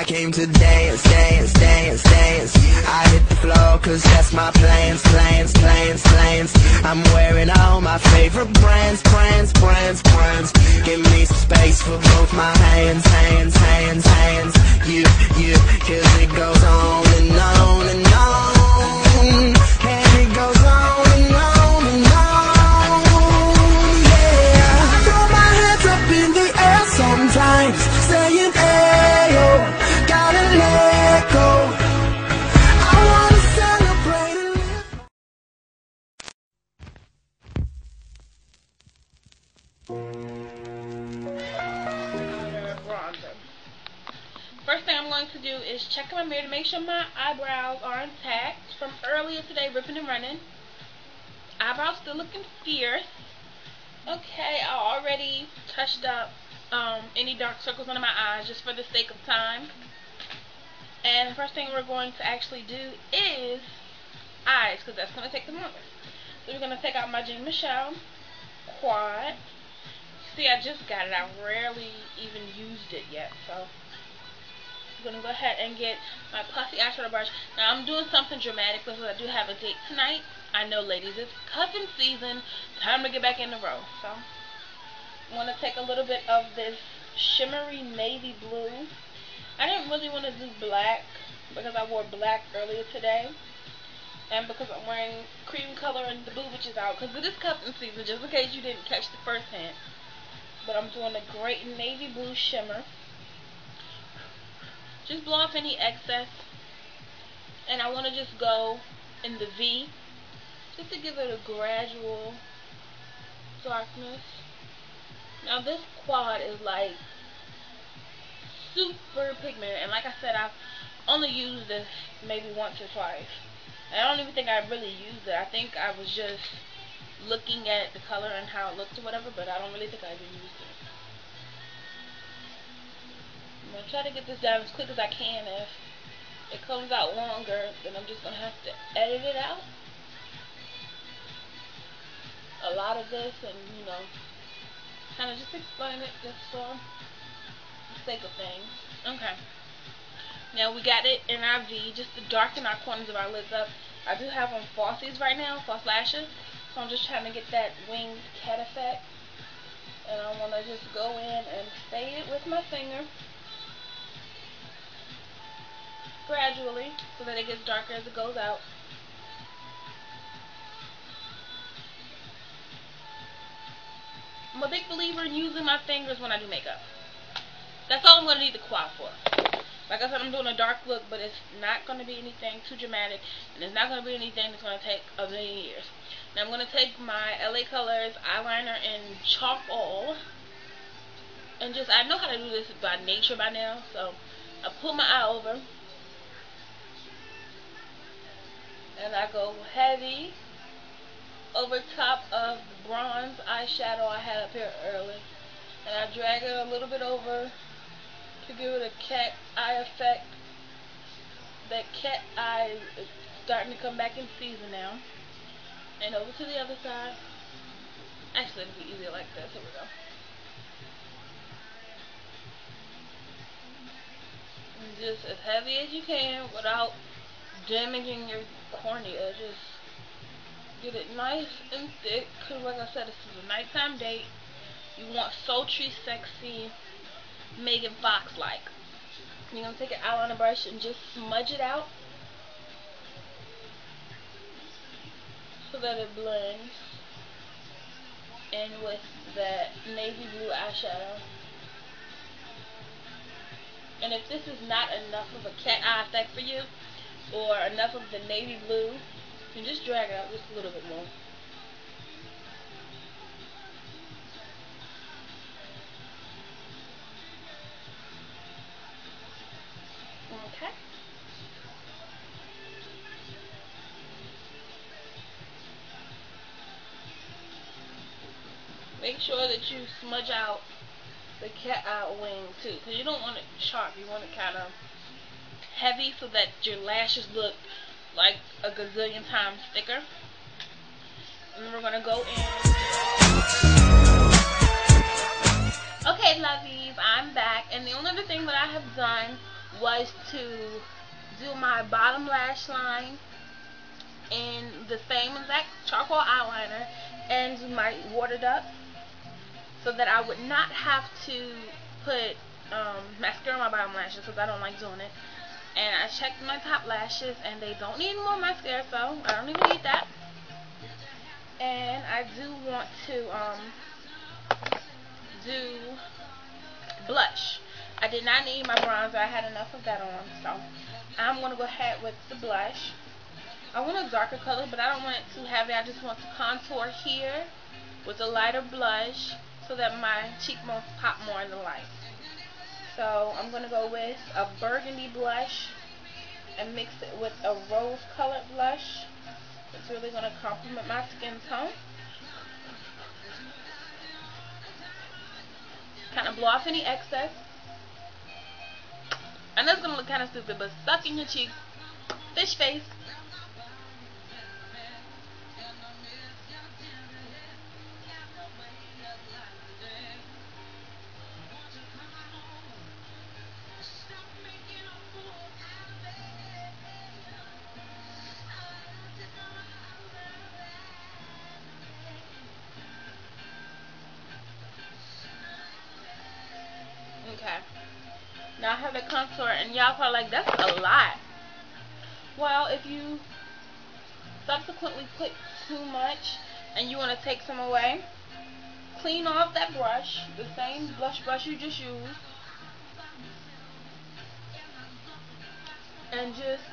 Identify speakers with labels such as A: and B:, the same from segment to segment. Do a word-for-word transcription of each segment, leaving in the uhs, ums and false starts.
A: I came to dance, dance, dance, dance. I hit the floor cause that's my plans, plans, plans, plans. I'm wearing all my favorite brands, brands, brands, brands. Give me some space for both my hands, hands, hands, hands. You, you, cause it goes on and on and on. And it goes on and on and on. Yeah, I throw my hands up in the air sometimes, saying ayo. Gotta let go. I wanna celebrate and live.
B: First thing I'm going to do is check in my mirror to make sure my eyebrows are intact from earlier today, ripping and running. Eyebrows still looking fierce. Okay, I already touched up um, any dark circles under my eyes just for the sake of time. And the first thing we're going to actually do is eyes, because that's going to take the longest. So we're going to take out my Jean Michel quad. See, I just got it. I rarely even used it yet, so I'm going to go ahead and get my puffy eyeshadow brush. Now, I'm doing something dramatic because I do have a date tonight. I know, ladies, it's cuffing season. Time to get back in the row. So I'm going to take a little bit of this shimmery navy blue. I didn't really want to do black because I wore black earlier today. And because I'm wearing cream color and the boobage is out. Because it is cuffing season, just in case you didn't catch the first hint. But I'm doing a great navy blue shimmer. Just blow off any excess. And I want to just go in the V. Just to give it a gradual darkness. Now this quad is like super pigmented, and like I said, I've only used this maybe once or twice. And I don't even think I really used it. I think I was just looking at the color and how it looked or whatever, but I don't really think I even used it. I'm going to try to get this down as quick as I can. If it comes out longer, then I'm just going to have to edit it out. A lot of this, and you know, kind of just explain it just for the sake of things. Okay. Now we got it in our V, just to darken our corners of our lids up. I do have on falsies right now, false lashes, so I'm just trying to get that winged cat effect. And I want to just go in and fade it with my finger gradually so that it gets darker as it goes out. I'm a big believer in using my fingers when I do makeup. That's all I'm going to need the quad for. Like I said, I'm doing a dark look, but it's not going to be anything too dramatic, and it's not going to be anything that's going to take a million years. Now I'm going to take my L A Colors eyeliner in Chalk All, and just, I know how to do this by nature by now, so I pull my eye over, and I go heavy over top of the bronze eyeshadow I had up here early, and I drag it a little bit over to give it a cat eye effect. That cat eye is starting to come back in season now. And over to the other side. Actually, it'll be easier like this. Here we go. And just as heavy as you can without damaging your cornea. Just get it nice and thick, because like I said, this is a nighttime date. You want sultry, sexy, Megan Fox like. You're going to take an eyeliner brush and just smudge it out so that it blends in with that navy blue eyeshadow. And if this is not enough of a cat eye effect for you, or enough of the navy blue, you can just drag it out just a little bit more. Okay. Make sure that you smudge out the cat eye wing too, because you don't want it sharp. You want it kind of heavy so that your lashes look like a gazillion times thicker. And then we're gonna go in. Okay, lovies, I'm back, and the only other thing that I have done was to do my bottom lash line in the same exact charcoal eyeliner and do my watered up, so that I would not have to put um, mascara on my bottom lashes, because I don't like doing it. And I checked my top lashes and they don't need more mascara, so I don't even need that. And I do want to um, do blush. I did not need my bronzer, I had enough of that on, so I'm going to go ahead with the blush. I want a darker color, but I don't want it too heavy. I just want to contour here with a lighter blush so that my cheekbones pop more in the light. So I'm going to go with a burgundy blush and mix it with a rose colored blush. It's really going to complement my skin tone. Kind of blow off any excess. I know it's going to look kind of stupid, but suck in your cheeks. Fish face. Okay. Now I have the contour, and y'all probably like, that's a lot. Well, if you subsequently put too much and you want to take some away, clean off that brush, the same blush brush you just used, and just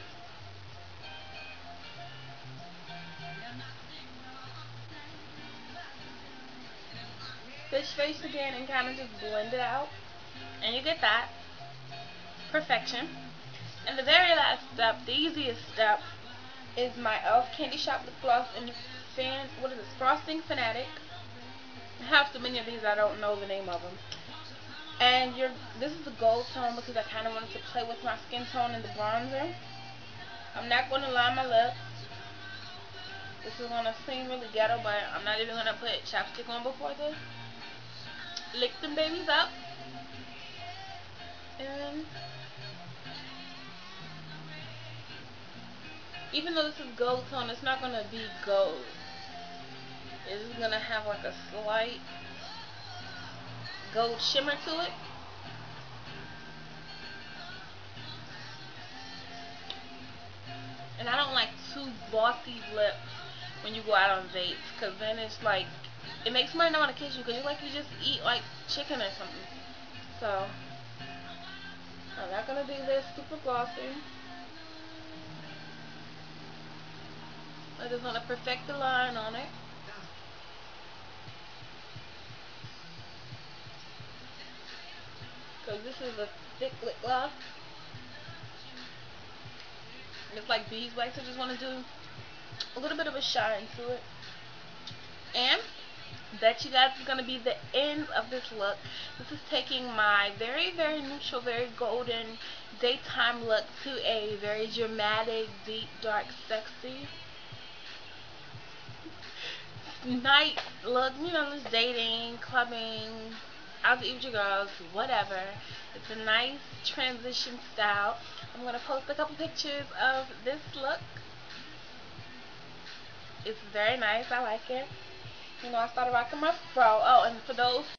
B: fish face again and kind of just blend it out, and you get that perfection. And the very last step, the easiest step, is my e l f Candy Shop lip gloss in fan. What is this? Frosting Fanatic. I have so many of these I don't know the name of them. And you're, this is the gold tone because I kind of wanted to play with my skin tone in the bronzer. I'm not going to line my lips. This is going to seem really ghetto, but I'm not even going to put chapstick on before this. Lick them babies up. And even though this is gold tone, it's not going to be gold. It's going to have like a slight gold shimmer to it. And I don't like too bossy lips when you go out on dates, because then it's like, it makes somebody not want to kiss you, because you like you just eat like chicken or something. So I'm not going to do this super glossy. I just want to perfect the line on it. Because this is a thick lip gloss. And it's like beeswax. I just want to do a little bit of a shine to it. And that, you guys, is going to be the end of this look. This is taking my very, very neutral, very golden daytime look to a very dramatic, deep, dark, sexy night look. You know, just dating, clubbing, out to eat with your girls, whatever. It's a nice transition style. I'm going to post a couple pictures of this look. It's very nice. I like it. You know, I started rocking my fro. Oh, and for those